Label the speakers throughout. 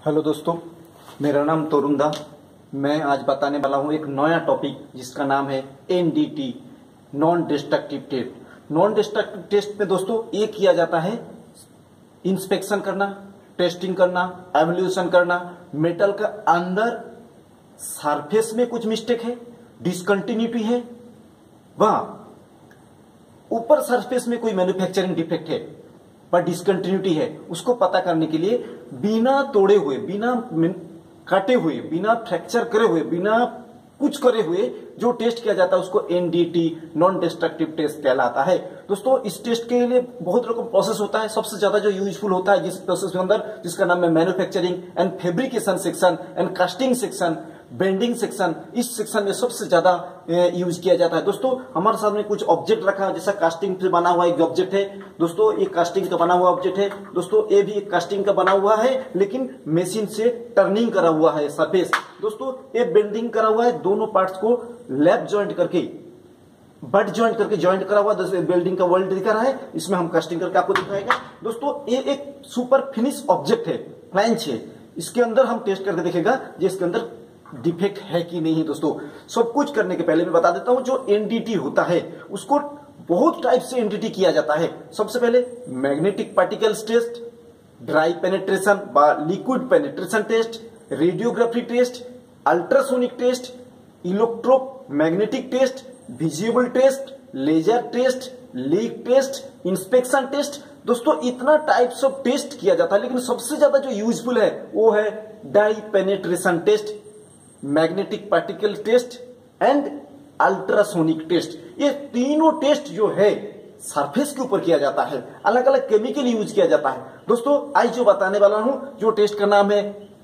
Speaker 1: Hello दोस्तों, मेरा नाम तोरुंदा। मैं आज बताने वाला हूँ एक नया टॉपिक जिसका नाम है NDT, non destructive test. Non destructive test में दोस्तों ये किया जाता है इंस्पेक्शन करना, टेस्टिंग करना, एवल्यूशन करना। मेटल का अंदर सरफेस में कुछ मिस्टेक है, डिसकंटिन्यूटी है, वहां ऊपर सरफेस में कोई मैन्युफैक्चरिंग डिफेक्ट है पर डिसकंटिन्यूटी है, उसको पता करने के लिए बिना तोड़े हुए, बिना काटे हुए, बिना फ्रैक्चर करे हुए, बिना कुछ करे हुए जो टेस्ट किया जाता है उसको NDT, नॉन डिस्ट्रक्टिव टेस्ट कहलाता है। दोस्तों इस टेस्ट के लिए बहुत रकम प्रोसेस होता है। सबसे ज्यादा जो यूजफुल होता है जिस प्रोसेस के अंदर, जिसका नाम है manufacturing and fabrication section and casting section, bending section, इस सेक्शन में सबसे ज्यादा यूज किया जाता है। दोस्तों हमारे सामने कुछ ऑब्जेक्ट रखा है, जैसा कास्टिंग से बना हुआ एक ऑब्जेक्ट है। दोस्तों ये कास्टिंग का बना हुआ ऑब्जेक्ट है। दोस्तों ये भी एक कास्टिंग का बना हुआ है, लेकिन मशीन से टर्निंग करा हुआ है सरफेस। दोस्तों ये बेंडिंग करा हुआ है, दोनों पार्ट्स को लैप ज्वाइंट करके, बट ज्वाइंट करके ज्वाइंट करा हुआ। बिल्डिंग का वर्ल्ड दिखा रहा है, इसमें हम कास्टिंग करके आपको दिखाएगा। दोस्तों ये एक सुपर फिनिश ऑब्जेक्ट है, फ्लैंच है। इसके अंदर हम टेस्ट करके देखेगा कि इसके अंदर डिफेक्ट है कि नहीं। दोस्तों सब कुछ करने के पहले मैं बता देता हूं, जो NDT होता है उसको बहुत टाइप से NDT किया जाता है। सबसे पहले magnetic particles test, dry penetration बा liquid penetration test, radiography test, ultrasonic test, electromagnetic test, visible test, laser test, leak test, inspection test. दोस्तों इतना टाइप्स ऑफ टेस्ट किया जाता है, लेकिन सबसे ज्यादा जो यूजफुल है वो है dye penetration test, magnetic particle test and ultrasonic test. ये तीनों टेस्ट जो है सरफेस के ऊपर किया जाता है, अलग अलग केमिकल यूज किया जाता है। दोस्तों आज जो बताने वाला हूं, जो टेस्ट का नाम है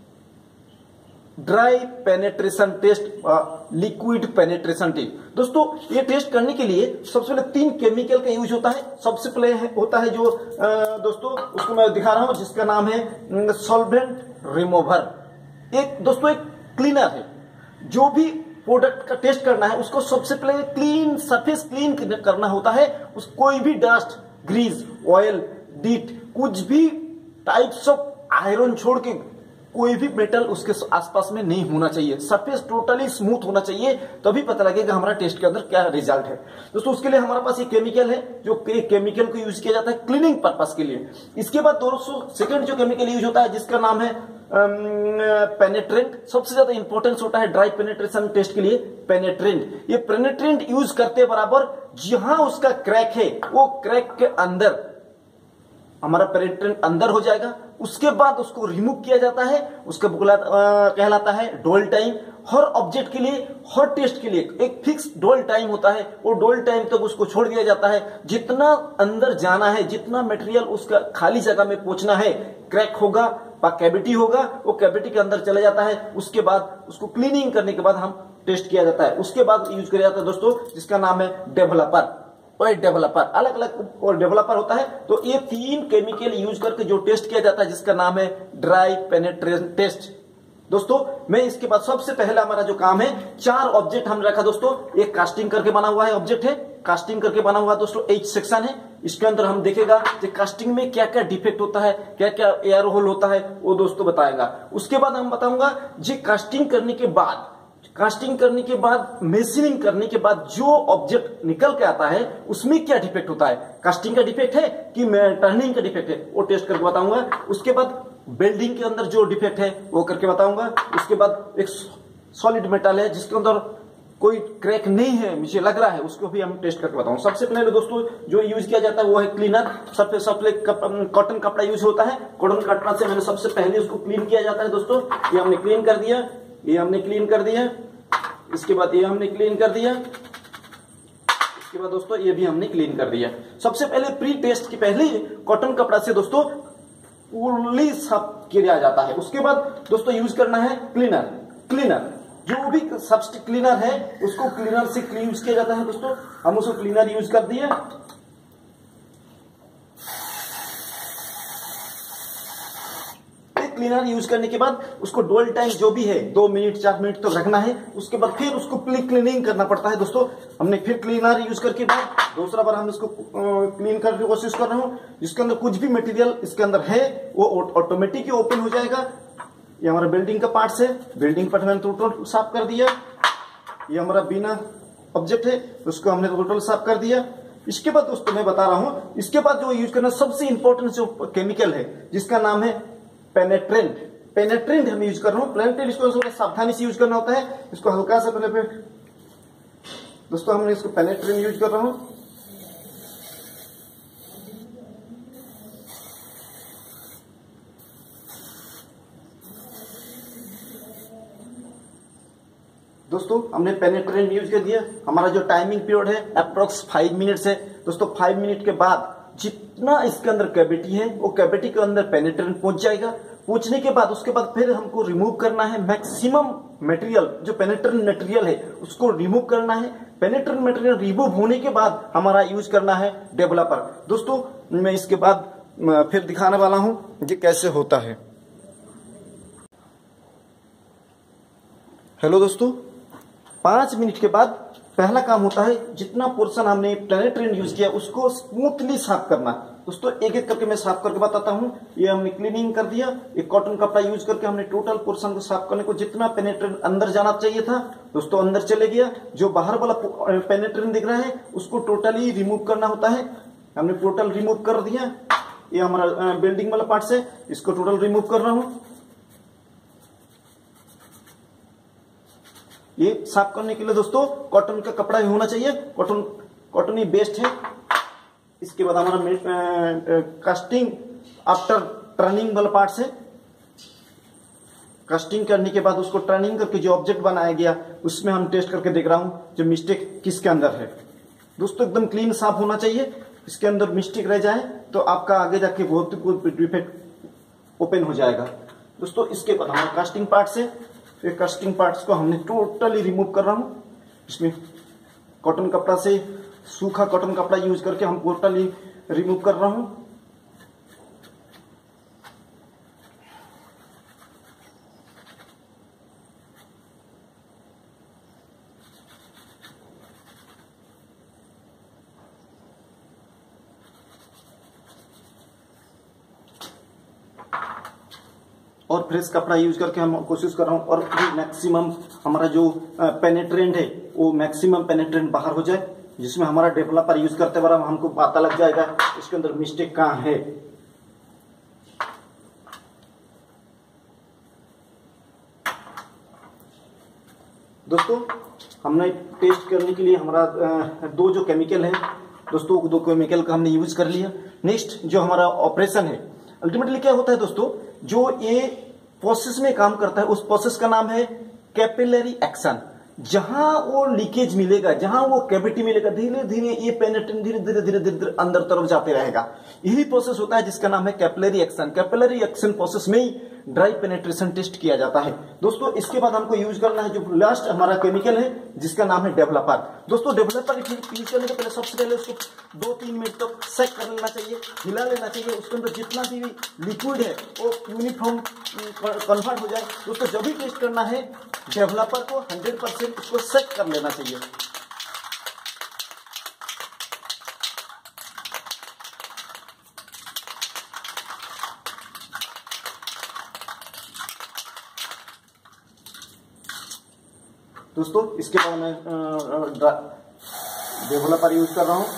Speaker 1: dry penetration test, liquid penetration test. दोस्तों ये टेस्ट करने के लिए सबसे पहले 3 केमिकल का यूज होता है। सबसे पहले होता है जो दोस्तों उसको मैं दिखा रहा हूं, जिसका नाम है सॉल्वेंट रिमूवर। दोस्तों एक क्लीनर है। जो भी प्रोडक्ट का टेस्ट करना है उसको सबसे पहले क्लीन, सरफेस क्लीन करना होता है। कोई भी डस्ट, ग्रीस, ऑयल, डीट, कुछ भी टाइप्स ऑफ आयरन छोड़ के कोई भी मेटल उसके आसपास में नहीं होना चाहिए। सरफेस टोटली स्मूथ होना चाहिए, तभी पता लगेगा हमारा टेस्ट के अंदर क्या रिजल्ट है। दोस्तों उसके लिए हमारे पास ये केमिकल है, जो केमिकल को यूज किया जाता है क्लीनिंग पर्पस के लिए। इसके बाद दोस्तों सेकंड जो केमिकल यूज होता है, जिसका नाम है पेनेट्रेंट। सबसे ज्यादा इंपॉर्टेंस होता है ड्राई पेनेट्रेशन टेस्ट के लिए पेनेट्रेंट। ये पेनेट्रेंट यूज करते बराबर जहां उसका क्रैक है, वो क्रैक के अंदर हमारा पेनेट्रेंट अंदर हो जाएगा। उसके बाद उसको रिमूव किया जाता है, उसका कहलाता है डोल टाइम। हर ऑब्जेक्ट के लिए, हर टेस्ट के लिए एक फिक्स डोल टाइम होता है। वो डोल टाइम तक उसको छोड़ दिया जाता है। जितना अंदर जाना है, जितना मटेरियल उसका खाली जगह में पहुंचना है, क्रैक होगा, कैविटी होगा, वो कैविटी के अंदर चला जाता है। उसके बाद उसको क्लीनिंग करने के बाद हम टेस्ट किया जाता है। उसके बाद यूज किया जाता है दोस्तों, जिसका नाम है डेवलपर और डेवलपर। अलग अलग और डेवलपर होता है। तो ये 3 केमिकल यूज करके जो टेस्ट किया जाता है, जिसका नाम है ड्राई पेनेट्रेशन टेस्ट। दोस्तों मैं इसके बाद सबसे पहला हमारा जो काम है, 4 ऑब्जेक्ट हम रखा। दोस्तों एक कास्टिंग करके बना हुआ है ऑब्जेक्ट है, कास्टिंग करके बना हुआ दोस्तों H सेक्शन है। इसके अंदर हम देखेगा कि कास्टिंग में क्या क्या डिफेक्ट होता है, क्या क्या एयर होल होता है, वो दोस्तों बताएगा। उसके बाद हम बताऊंगा जी कास्टिंग करने के बाद मशीनिंग करने के बाद जो ऑब्जेक्ट निकल के आता है उसमें क्या डिफेक्ट होता है, कास्टिंग का डिफेक्ट है कि टर्निंग का डिफेक्ट है, वो टेस्ट करके बताऊंगा। उसके बाद वेल्डिंग के अंदर जो डिफेक्ट है वो करके बताऊंगा। उसके बाद एक सॉलिड मेटल है जिसके अंदर कोई क्रैक नहीं है, मुझे लग रहा है, उसको भी हम टेस्ट करके बताऊंगा। सबसे पहले दोस्तों जो यूज किया जाता है वो है क्लीनर। सबसे कॉटन कपड़ा यूज होता है। कॉटन कपड़ा से मैंने सबसे पहले उसको क्लीन किया जाता है। दोस्तों ये हमने क्लीन कर दिया, ये हमने क्लीन कर दिया, इसके बाद ये हमने क्लीन कर दिया, इसके बाद दोस्तों ये भी हमने क्लीन कर दिया। सबसे पहले प्री टेस्ट के पहले कॉटन कपड़ा से दोस्तों पूरी साफ किया जाता है। उसके बाद दोस्तों यूज करना है क्लीनर। जो भी सबस्टिक क्लीनर है उसको क्लीनर से यूज किया जाता है। दोस्तों हम उसको क्लीनर यूज कर दिए। क्लीनर यूज करने के बाद उसको डोल टाइम जो भी है 2 मिनट 4 मिनट तो रखना है। उसके बाद फिर उसको क्लीनिंग करना पड़ता है। दोस्तों हमने फिर क्लीनर यूज करके बाद दूसरा बार हम इसको क्लीन करने की कोशिश कर रहा हूं। जिसके अंदर कुछ भी मटेरियल इसके अंदर है वो ऑटोमेटिक ही ओपन हो जाएगा। ये हमारा बिल्डिंग का पार्ट है, बिल्डिंग पार्ट मैंने टोटल साफ कर दिया। ये हमारा बिना ऑब्जेक्ट है, उसको हमने टोटल साफ कर दिया। इसके बाद दोस्तों मैं बता रहा हूं, इसके बाद जो यूज करना सबसे इंपॉर्टेंट जो केमिकल है जिसका नाम है पेनेट्रेंट। पेनेट्रेंट हम यूज कर रहा हूं। पेनेट्रेंट इसको थोड़ा सावधानी से यूज करना होता है। इसको हल्का सा पहले दोस्तों हमने इसको पेनेट्रेंट यूज कर रहा हूं। दोस्तों हमने पेनेट्रेंट यूज कर दिया। हमारा जो टाइमिंग पीरियड है अप्रोक्स 5 मिनट्स है। दोस्तों 5 मिनट के बाद जितना इसके अंदर कैविटी है वो कैविटी के अंदर पेनेट्रेंट पहुंच जाएगा। पहुंचने के बाद उसके बाद फिर हमको रिमूव करना है मैक्सिमम मटेरियल, जो पेनेट्रेंट मटेरियल है उसको रिमूव करना है। पेनेट्रेंट मटेरियल रिमूव होने के बाद हमारा यूज करना है डेवलपर। दोस्तों मैं इसके बाद फिर दिखाने वाला हूं ये कैसे होता है। हेलो दोस्तों, 5 मिनट के बाद पहला काम होता है जितना पोर्शन हमने पेनेट्रेंट यूज किया उसको स्मूथली साफ करना। दोस्तों एक एक करके मैं साफ करके बताता हूं। ये हमने क्लीनिंग कर दिया। एक कॉटन कपड़ा यूज करके हमने टोटल पोर्शन को साफ करने को जितना पेनेट्रेंट अंदर जाना चाहिए था दोस्तों अंदर चले गया। जो बाहर वाला पेनेट्रेंट दिख रहा है उसको टोटली रिमूव करना होता है। हमने टोटल रिमूव कर दिया। ये हमारा बिल्डिंग वाला पार्ट है, इसको टोटल रिमूव कर रहा हूं। ये साफ करने के लिए दोस्तों कॉटन का कपड़ा ही होना चाहिए। कॉटन ही बेस्ट है। इसके बाद हमारा कास्टिंग आफ्टर टर्निंग वाला पार्ट है। कास्टिंग करने के बाद उसको टर्निंग करके जो ऑब्जेक्ट बनाया गया उसमें हम टेस्ट करके देख रहा हूं जो मिस्टेक किसके अंदर है। दोस्तों एकदम क्लीन साफ होना चाहिए। इसके अंदर मिस्टेक रह जाए तो आपका आगे जाके बहुत ही डिफेक्ट ओपन हो जाएगा। दोस्तों इसके बाद हमारा कास्टिंग पार्ट है। फिर कास्टिंग पार्ट्स को हमने टोटली रिमूव कर रहा हूं। इसमें कॉटन कपड़ा से, सूखा कॉटन कपड़ा यूज करके हम टोटली रिमूव कर रहा हूं। और फ्रेश कपड़ा यूज करके हम कोशिश कर रहा हूं और मैक्सिमम हमारा जो पेनेट्रेंट है वो मैक्सिमम पेनेट्रेंट बाहर हो जाए, जिसमें हमारा डेवलपर यूज करते वक्त हमको पता लग जाएगा इसके अंदर मिस्टेक कहां है। दोस्तों हमने टेस्ट करने के लिए हमारा दो जो केमिकल है दोस्तों, दो केमिकल का हमने यूज कर लिया। नेक्स्ट जो हमारा ऑपरेशन है, अल्टीमेटली क्या होता है दोस्तों, जो ये प्रोसेस में काम करता है उस प्रोसेस का नाम है कैपिलरी एक्शन। जहां वो लीकेज मिलेगा, जहां वो कैविटी मिलेगा, धीरे धीरे ये पेनेट्रेंट धीरे धीरे धीरे धीरे अंदर तरफ जाते रहेगा। यही प्रोसेस होता है जिसका नाम है capillary action. Capillary action process में ही ड्राई पेनेट्रेशन टेस्ट किया जाता है। दोस्तों इसके बाद हमको यूज करना है जो लास्ट हमारा केमिकल है जिसका नाम है डेवलपर। दोस्तों डेवलपर यूज करने के पहले सबसे पहले उसको 2-3 मिनट तक सेक कर लेना चाहिए, हिला लेना चाहिए। उसके अंदर जितना भी लिक्विड है वो यूनिफॉर्म कन्वर्ट हो जाए। दोस्तों जब भी टेस्ट करना है डेवलपर को 100% उसको सेक कर लेना चाहिए। दोस्तों इसके बाद मैं डेवलपर यूज कर रहा हूं।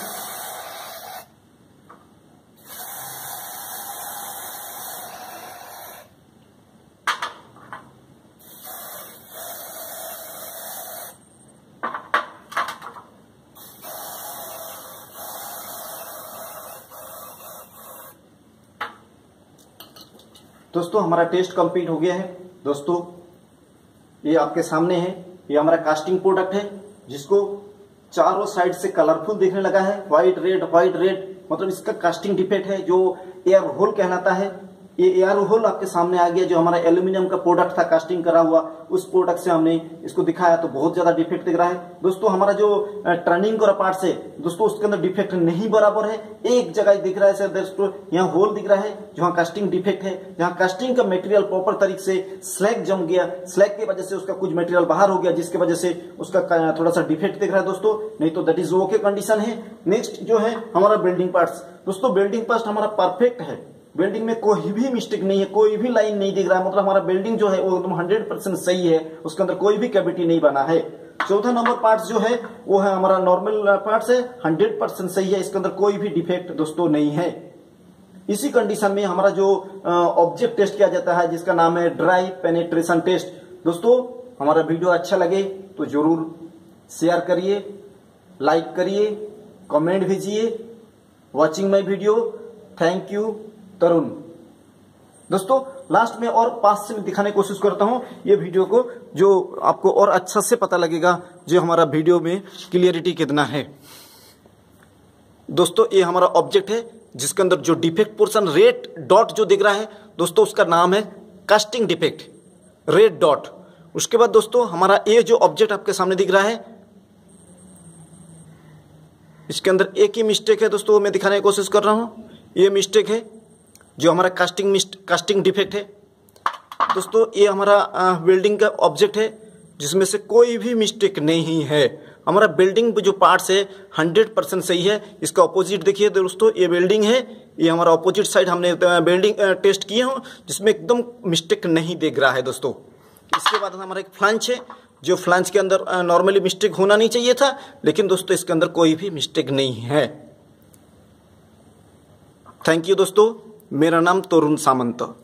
Speaker 1: दोस्तों हमारा टेस्ट कंप्लीट हो गया है। दोस्तों ये आपके सामने है, ये हमारा कास्टिंग प्रोडक्ट है जिसको चारों साइड से कलरफुल देखने लगा है, व्हाइट रेड मतलब इसका कास्टिंग डिफेक्ट है जो एयर होल कहलाता है। ये एयर होल आपके सामने आ गया। जो हमारा एल्यूमिनियम का प्रोडक्ट था कास्टिंग करा हुआ, उस प्रोडक्ट से हमने इसको दिखाया तो बहुत ज्यादा डिफेक्ट दिख रहा है। दोस्तों हमारा जो टर्निंग और पार्ट है दोस्तों उसके अंदर डिफेक्ट नहीं बराबर है, एक जगह दिख रहा है सर दोस्तों, यहाँ होल दिख रहा है जहाँ कास्टिंग डिफेक्ट है, जहाँ कास्टिंग का मटेरियल प्रॉपर तरीके से स्लैग जम गया, स्लैग की वजह से उसका कुछ मटेरियल बाहर हो गया जिसकी वजह से उसका थोड़ा सा डिफेक्ट दिख रहा है दोस्तों, नहीं तो दैट इज ओके कंडीशन है। नेक्स्ट जो है हमारा बिल्डिंग पार्ट्स। दोस्तों बिल्डिंग पार्ट हमारा परफेक्ट है, वेल्डिंग में कोई भी मिस्टेक नहीं है, कोई भी लाइन नहीं दिख रहा है, मतलब हमारा वेल्डिंग जो है वो एकदम 100% सही है, उसके अंदर कोई भी कैविटी नहीं बना है। चौथा नंबर पार्ट जो है वो है हमारा नॉर्मल पार्ट है, 100% सही है, इसके अंदर कोई भी डिफेक्ट दोस्तों नहीं है। इसी कंडीशन में हमारा जो ऑब्जेक्ट टेस्ट किया जाता है जिसका नाम है ड्राई पेनेट्रेशन टेस्ट। दोस्तों हमारा वीडियो अच्छा लगे तो जरूर शेयर करिए, लाइक करिए, कमेंट भेजिए। Watching my video, thank you Tarun. दोस्तों लास्ट में और पास से दिखाने की कोशिश करता हूं ये वीडियो को, जो आपको और अच्छा से पता लगेगा जो हमारा वीडियो में क्लियरिटी कितना है। दोस्तों ये हमारा ऑब्जेक्ट है जिसके अंदर जो डिफेक्ट पोर्शन रेड डॉट जो दिख रहा है दोस्तों उसका नाम है कास्टिंग डिफेक्ट, रेड डॉट। उसके बाद दोस्तों हमारा ये जो ऑब्जेक्ट आपके सामने दिख रहा है इसके अंदर एक ही मिस्टेक है दोस्तों, मैं दिखाने की कोशिश कर रहा हूं। ये मिस्टेक है जो हमारा कास्टिंग डिफेक्ट है। दोस्तों ये हमारा वेल्डिंग का ऑब्जेक्ट है जिसमें से कोई भी मिस्टेक नहीं है। हमारा वेल्डिंग जो पार्ट्स है 100% सही है। इसका ऑपोजिट देखिए दोस्तों, ये वेल्डिंग है, ये हमारा ऑपोजिट साइड हमने वेल्डिंग टेस्ट किए हो जिसमें एकदम मिस्टेक नहीं दिख रहा है दोस्तों। इसके बाद हमारा एक फ्लांच है, जो फ्लांच के अंदर नॉर्मली मिस्टेक होना नहीं चाहिए था, लेकिन दोस्तों इसके अंदर कोई भी मिस्टेक नहीं है। थैंक यू दोस्तों, मेरा नाम तरुण सामंत।